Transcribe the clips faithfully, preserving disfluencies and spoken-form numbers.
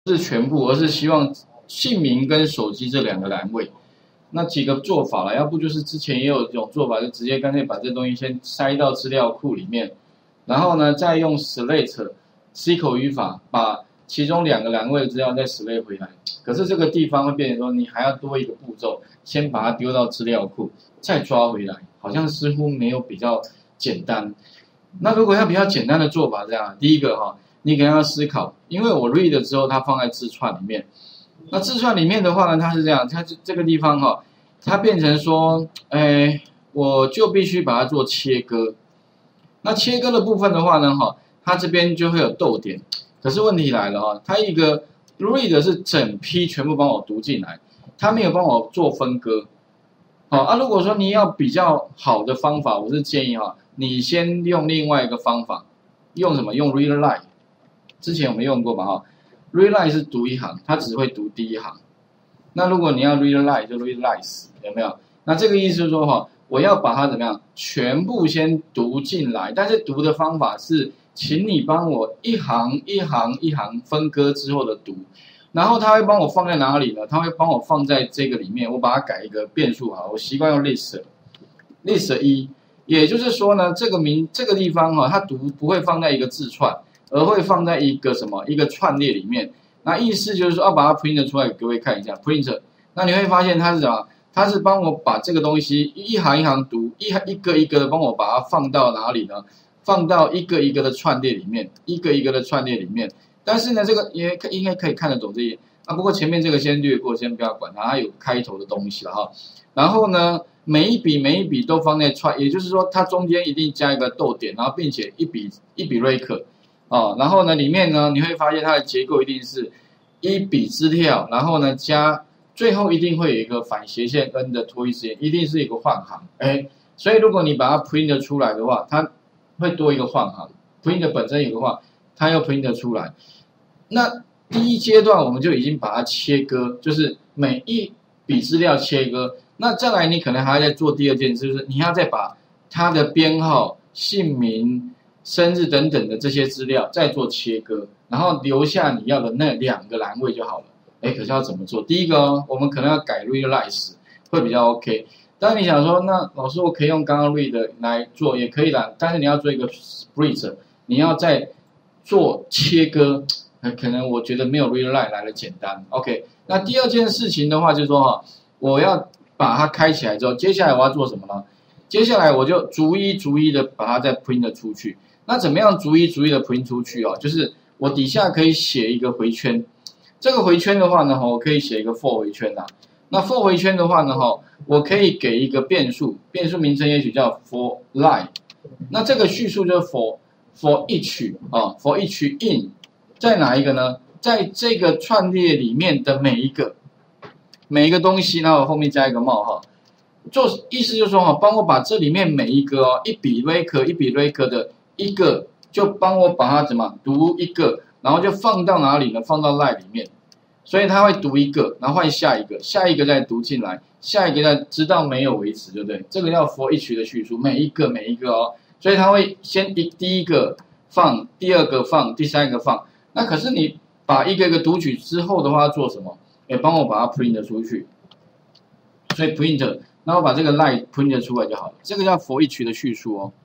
是全部，而是希望姓名跟手机这两个栏位。那几个做法了，要不就是之前也有一种做法，就直接干脆把这东西先塞到资料库里面，然后呢再用 select S Q L 语法把其中两个栏位的资料再 select 回来。可是这个地方会变成说，你还要多一个步骤，先把它丢到资料库，再抓回来，好像似乎没有比较简单。那如果要比较简单的做法，这样，第一个哈，你可能要思考，因为我 read 之后它放在字串里面。那字串里面的话呢，它是这样，它这个地方哈、哦，它变成说，哎，我就必须把它做切割。那切割的部分的话呢，哈，它这边就会有逗点。可是问题来了哈，它一个 read 是整批全部帮我读进来，它没有帮我做分割。好啊，如果说你要比较好的方法，我是建议哈，你先用另外一个方法，用什么？用 read line。之前我们用过吧哈。read line 是读一行，它只会读第一行。那如果你要 read line 就 read lines， 有没有？那这个意思就是说哈，我要把它怎么样，全部先读进来，但是读的方法是，请你帮我一行一行一行分割之后的读，然后它会帮我放在哪里呢？它会帮我放在这个里面，我把它改一个变数哈，我习惯用 list list 一，也就是说呢，这个名这个地方哈，它读不会放在一个字串。而会放在一个什么一个串列里面，那意思就是说要把它 print 出来给各位看一下 print， 那你会发现它是什么？它是帮我把这个东西一行一行读，一一个一个的帮我把它放到哪里呢？放到一个一个的串列里面，一个一个的串列里面。但是呢，这个也应该可以看得懂这些啊。不过前面这个先略过，先不要管它，它有开头的东西了哈。然后呢，每一笔每一笔都放在串，也就是说它中间一定加一个逗点，然后并且一笔一笔 break。哦，然后呢，里面呢，你会发现它的结构一定是一笔支跳，然后呢加最后一定会有一个反斜线 n 的拖移时间，一定是一个换行，哎，所以如果你把它 print 出来的话，它会多一个换行 ，print 本身有个话，它要 print 出来。那第一阶段我们就已经把它切割，就是每一笔资料切割。那再来，你可能还要再做第二件事，就是你要再把它的编号、姓名。生日等等的这些资料再做切割，然后留下你要的那两个栏位就好了。哎，可是要怎么做？第一个哦，我们可能要改 read lines 会比较 OK。当然你想说，那老师我可以用刚刚 read 来做也可以啦，但是你要做一个 split， 你要再做切割，可能我觉得没有 read line 来的简单。OK， 那第二件事情的话就是说哈，我要把它开起来之后，接下来我要做什么呢？接下来我就逐一逐一的把它再 print 出去。那怎么样逐一逐一的 print 出去哦？就是我底下可以写一个回圈，这个回圈的话呢，我可以写一个 for 回圈呐。那 for 回圈的话呢，哈，我可以给一个变数，变数名称也许叫 for line。那这个叙述就是 for for each 啊 ，for each in， 在哪一个呢？在这个串列里面的每一个每一个东西，然后后面加一个冒号。做意思就是说哈，帮我把这里面每一个哦，一笔 rake 一笔 rake 的一个，就帮我把它怎么读一个，然后就放到哪里呢？放到 line 里面，所以它会读一个，然后换下一个，下一个再读进来，下一个再直到没有为止，对不对？这个叫 for each 的叙述，每一个每一个哦，所以它会先一第一个放，第二个放，第三个放。那可是你把一个一个读取之后的话，要做什么？也帮我把它 print 出去，所以 print。那我把这个 line print 出来就好了，这个叫 for each 的叙述哦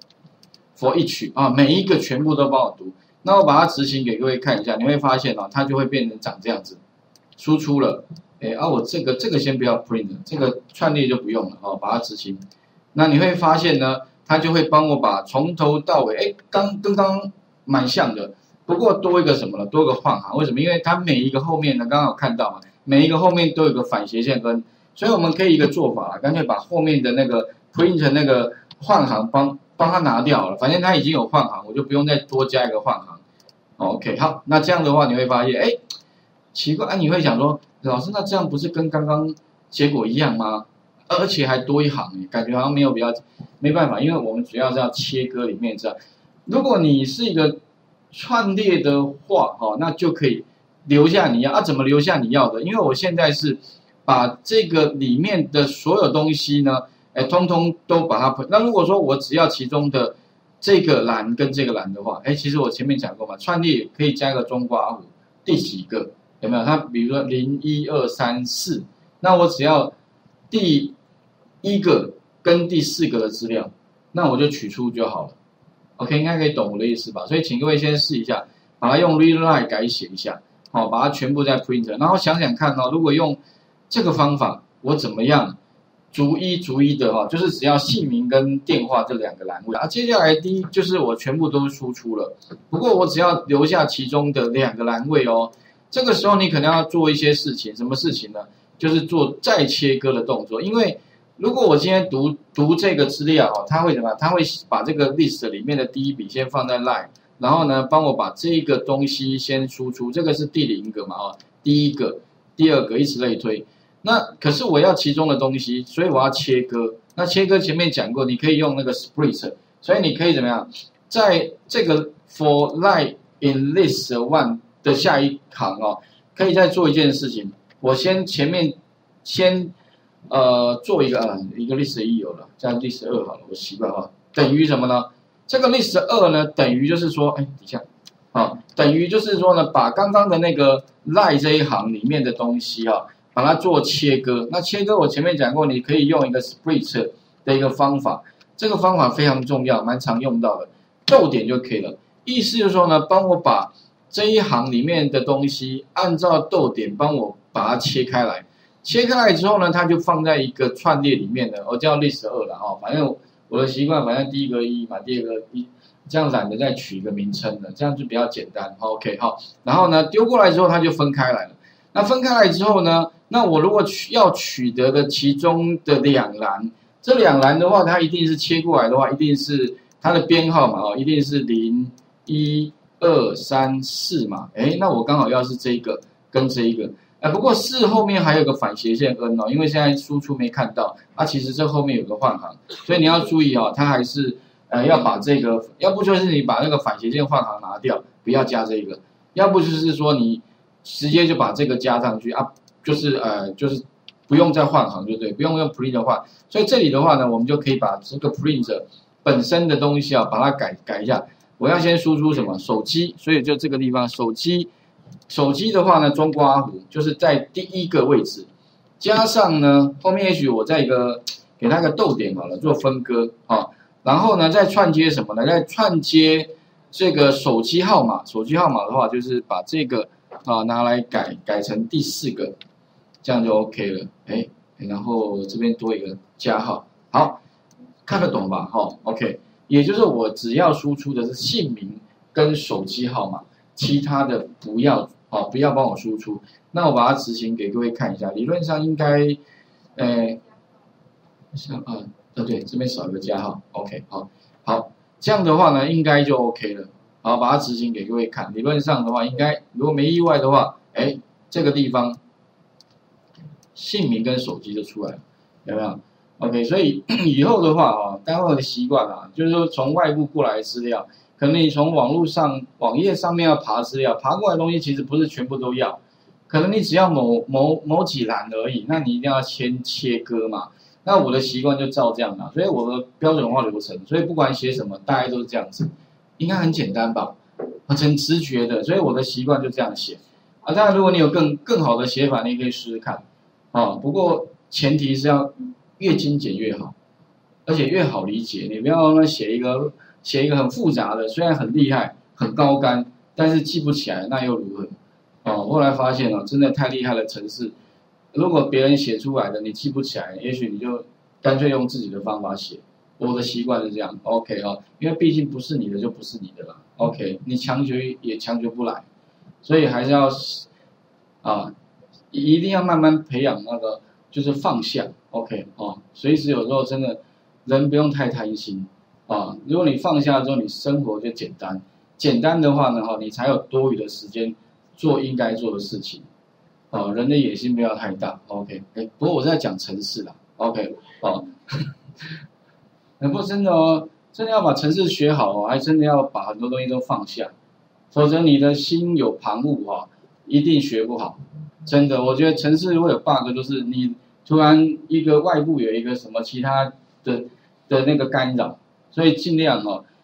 ，for each 啊，每一个全部都帮我读。那我把它执行给各位看一下，你会发现啊，它就会变成长这样子，输出了。哎，啊，我这个这个先不要 print， 这个串列就不用了哦，把它执行。那你会发现呢，它就会帮我把从头到尾，哎，刚跟刚刚蛮像的，不过多一个什么呢？多一个换行，为什么？因为它每一个后面呢，刚刚有看到嘛，每一个后面都有一个反斜线跟。所以我们可以一个做法，干脆把后面的那个 print 那个换行帮帮它拿掉了，反正它已经有换行，我就不用再多加一个换行。OK， 好，那这样的话你会发现，哎，奇怪，啊，你会想说，老师，那这样不是跟刚刚结果一样吗？而且还多一行，感觉好像没有比较，没办法，因为我们主要是要切割里面这样。如果你是一个串列的话，哈，那就可以留下你要啊，怎么留下你要的？因为我现在是。把这个里面的所有东西呢，哎，通通都把它。那如果说我只要其中的这个栏跟这个栏的话，哎，其实我前面讲过嘛，串列可以加一个中括弧， 第几个，有没有？它比如说零一二三四，那我只要第一个跟第四个的资料，那我就取出就好了。OK， 应该可以懂我的意思吧？所以请各位先试一下，把它用 read line 改写一下，好，把它全部在 printer， 然后想想看哦，如果用这个方法，我怎么样逐一逐一的哈，就是只要姓名跟电话这两个栏位啊，接下来第一就是我全部都输出了，不过我只要留下其中的两个栏位哦，这个时候你可能要做一些事情，什么事情呢？就是做再切割的动作，因为如果我今天读读这个资料哦，它会怎么样？它会把这个 list 里面的第一笔先放在 line， 然后呢，帮我把这个东西先输出，这个是第零个嘛哦，第一个、第二个，以此类推。那可是我要其中的东西，所以我要切割。那切割前面讲过，你可以用那个 split， 所以你可以怎么样？在这个 for line in list one 的下一行哦，可以再做一件事情，我先前面先。呃，做一个啊，一个 list 一有了，这样 list 二好了，我习惯哈，等于什么呢？这个 list 二呢，等于就是说，哎，底下，啊，等于就是说呢，把刚刚的那个 line 这一行里面的东西啊，把它做切割。那切割我前面讲过，你可以用一个 split 的一个方法，这个方法非常重要，蛮常用到的，逗点就可以了。意思就是说呢，帮我把这一行里面的东西按照逗点帮我把它切开来。切开来之后呢，它就放在一个串列里面的，我叫 list 二了哈。反正我的习惯，反正第一个一嘛，第二个一，这样懒得再取一个名称了，这样就比较简单。OK 好，然后呢丢过来之后，它就分开来了。那分开来之后呢，那我如果取要取得的其中的两栏，这两栏的话，它一定是切过来的话，一定是它的编号嘛哦，一定是零一二三四嘛。哎，那我刚好要是这个跟这一个。啊，不过四后面还有个反斜线 n 哦，因为现在输出没看到，啊，其实这后面有个换行，所以你要注意哦，它还是呃要把这个，要不就是你把那个反斜线换行拿掉，不要加这个，要不就是说你直接就把这个加上去啊，就是呃就是不用再换行就对，不用用 print 换，所以这里的话呢，我们就可以把这个 print 本身的东西啊，把它改改一下，我要先输出什么手机，所以就这个地方手机。手机的话呢，中括弧就是在第一个位置，加上呢后面也许我在一个给它个逗点好了，做分割啊，然后呢再串接什么呢？再串接这个手机号码，手机号码的话就是把这个啊拿来改改成第四个，这样就 OK 了，哎，然后这边多一个加号，好，看得懂吧？哈 ，OK， 也就是我只要输出的是姓名跟手机号码。其他的不要哦，不要帮我输出。那我把它执行给各位看一下，理论上应该，呃，像啊，呃对，这边少一个加号 ，OK， 好，好，这样的话呢，应该就 OK 了。好，把它执行给各位看。理论上的话，应该如果没意外的话，哎，这个地方姓名跟手机就出来了，有没有 ？OK， 所以以后的话啊，待会的习惯啊，就是说从外部过来的资料。可能你从网络上、网页上面要爬资料，爬过来的东西其实不是全部都要，可能你只要某某某几栏而已，那你一定要先切割嘛。那我的习惯就照这样啦，所以我的标准化流程，所以不管写什么，大概都是这样子，应该很简单吧？很直觉的，所以我的习惯就这样写。啊，当然如果你有更更好的写法，你也可以试试看。啊，不过前提是要越精简越好，而且越好理解，你不要写一个。写一个很复杂的，虽然很厉害、很高干，但是记不起来，那又如何？哦，后来发现哦，真的太厉害的程式，如果别人写出来的你记不起来，也许你就干脆用自己的方法写。我的习惯是这样 ，OK 哦，因为毕竟不是你的就不是你的了 ，OK， 你强求也强求不来，所以还是要啊，一定要慢慢培养那个就是放下 ，OK 哦，随时有时候真的人不用太贪心。啊，如果你放下之后，你生活就简单。简单的话呢，哈，你才有多余的时间做应该做的事情。啊，人的野心不要太大。OK， 哎，不过我在讲程式啦。OK， 哦，不过真的哦，真的要把程式学好哦，还真的要把很多东西都放下，否则你的心有旁骛哈，一定学不好。真的，我觉得程式会有 bug， 就是你突然一个外部有一个什么其他的的那个干扰。所以尽量哦，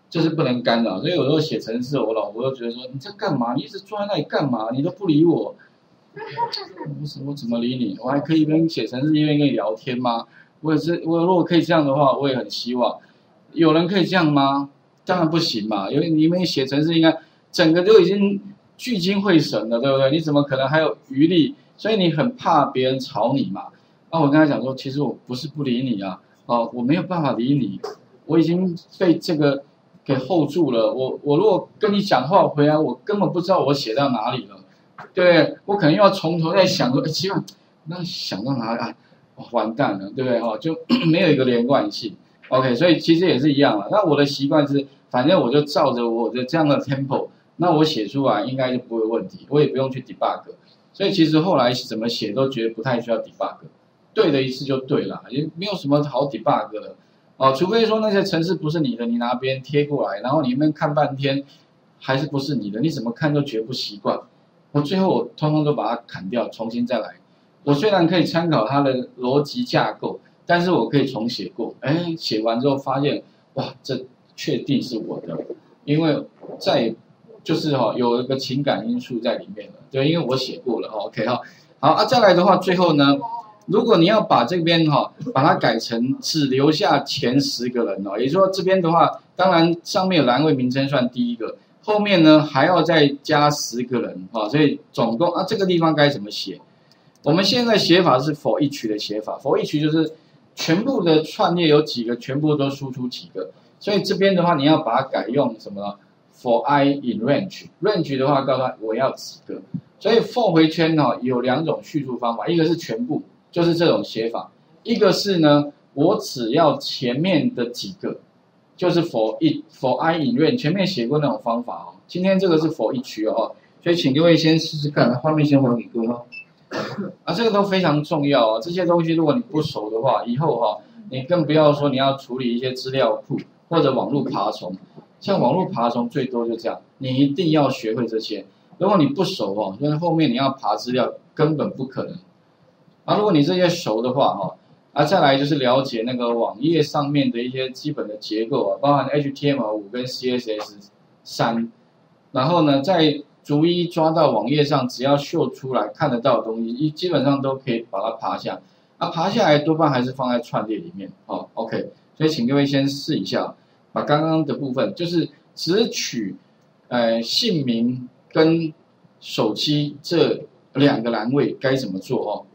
就是不能干扰。所以有时候写程式，我老婆都觉得说你在干嘛？你一直坐在那里干嘛？你都不理我。我我怎么理你？我还可以跟写程式一边跟你聊天吗？我也是，我如果可以这样的话，我也很希望。有人可以这样吗？当然不行嘛，因为你们写程式应该整个都已经聚精会神了，对不对？你怎么可能还有余力？所以你很怕别人吵你嘛。那我跟他讲说，其实我不是不理你啊，哦，我没有办法理你，我已经被这个给 hold 住了。我我如果跟你讲话回来，我根本不知道我写到哪里了。对，我可能又要从头再想说，哎，奇怪，那想到哪里啊？完蛋了，对不对？哦，就没有一个连贯性。OK， 所以其实也是一样了。那我的习惯是，反正我就照着我的这样的 tempo， 那我写出来应该就不会有问题，我也不用去 debug。所以其实后来怎么写都觉得不太需要 debug， 对的一次就对了，也没有什么好 debug 的。哦，除非说那些程式不是你的，你拿别人贴过来，然后你们看半天还是不是你的，你怎么看都觉得不习惯。我最后我通通都把它砍掉，重新再来。我虽然可以参考它的逻辑架构，但是我可以重写过。哎，写完之后发现，哇，这确定是我的，因为在就是哈、哦、有一个情感因素在里面了，对，因为我写过了。OK 哈，好啊，再来的话，最后呢，如果你要把这边哈、哦、把它改成只留下前十个人哦，也就是说这边的话，当然上面有栏位名称算第一个。后面呢还要再加十个人啊，所以总共啊这个地方该怎么写？我们现在写法是 for each 的写法 ，for each 就是全部的串列有几个，全部都输出几个。所以这边的话，你要把它改用什么呢 ？for I in range，range 的话告诉他我要几个。所以 for 回圈呢、哦、有两种叙述方法，一个是全部，就是这种写法；一个是呢我只要前面的几个。就是 for it for I in range 前面写过那种方法哦，今天这个是 for each 哦，所以请各位先试试看，画面先还给各位哦。啊，这个都非常重要哦，这些东西如果你不熟的话，以后哈、哦，你更不要说你要处理一些资料库或者网络爬虫，像网络爬虫最多就这样，你一定要学会这些。如果你不熟哦，因为后面你要爬资料根本不可能。啊，如果你这些熟的话哈、哦。啊，再来就是了解那个网页上面的一些基本的结构啊，包含 H T M L 五 跟 C S S 三，然后呢，再逐一抓到网页上只要秀出来看得到的东西，基本上都可以把它爬下。啊，爬下来多半还是放在串列里面。哦 ，OK， 所以请各位先试一下，把刚刚的部分就是只取呃姓名跟手机这两个栏位该怎么做哦。